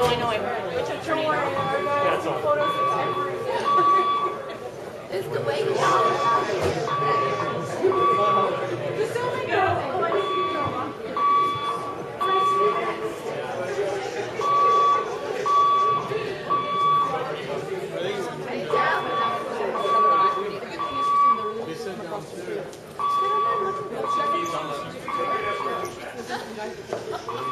No, I know, I heard. Which attorney? That's all. It's the way you He's on the